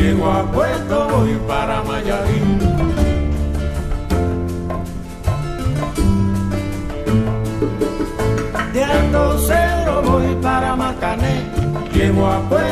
llego a Puerto, voy para Mayarín. De Alto Cedro voy para Macané, llego a Puerto.